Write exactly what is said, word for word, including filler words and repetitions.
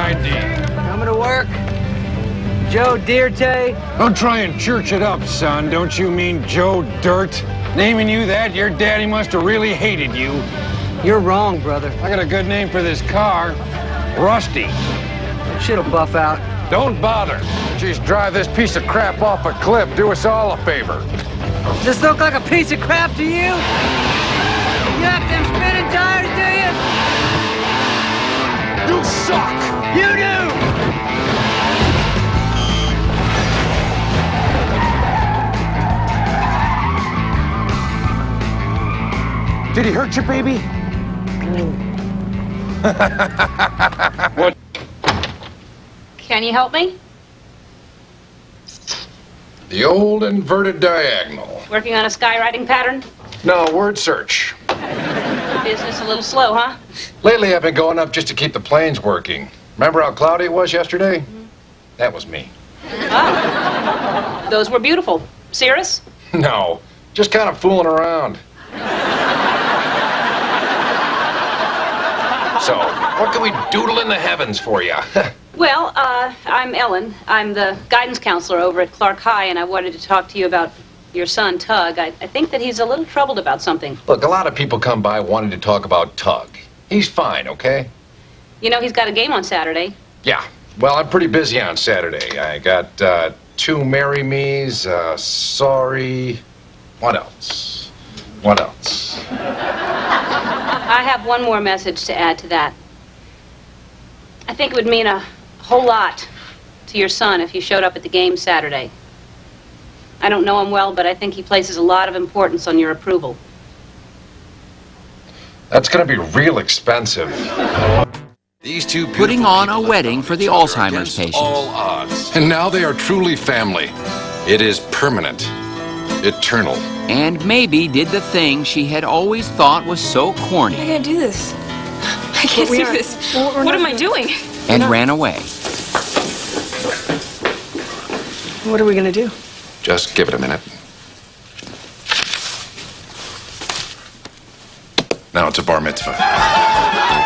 I D. Coming to work. Joe Dirte. Don't try and church it up, son. Don't you mean Joe Dirt? Naming you that, your daddy must have really hated you. You're wrong, brother. I got a good name for this car. Rusty. Shit'll buff out. Don't bother. Just drive this piece of crap off a cliff. Do us all a favor. Does this look like a piece of crap to you? You have them spinning tires, do you? You suck! You do! Did he hurt you, baby? What? Can you help me? The old inverted diagonal. Working on a skywriting pattern? No, word search. Business a little slow, huh? Lately, I've been going up just to keep the planes working. Remember how cloudy it was yesterday? Mm-hmm. That was me. Oh. Those were beautiful. Cirrus? No, just kind of fooling around. So, what can we doodle in the heavens for you? Well, uh, I'm Ellen. I'm the guidance counselor over at Clark High, and I wanted to talk to you about your son, Tug. I, I think that he's a little troubled about something. Look, a lot of people come by wanting to talk about Tug. He's fine, okay? You know, he's got a game on Saturday. Yeah. Well, I'm pretty busy on Saturday. I got uh, two Marry Me's, uh, sorry. What else? What else? I have one more message to add to that. I think it would mean a whole lot to your son if you showed up at the game Saturday. I don't know him well, but I think he places a lot of importance on your approval. That's going to be real expensive. These two putting on a wedding for the Alzheimer's patients. All odds. And now they are truly family. It is permanent. Eternal. And maybe did the thing she had always thought was so corny. I can't do this. I can't do this. Well, what am I doing? And ran away. What are we gonna do? Just give it a minute. Now it's a bar mitzvah.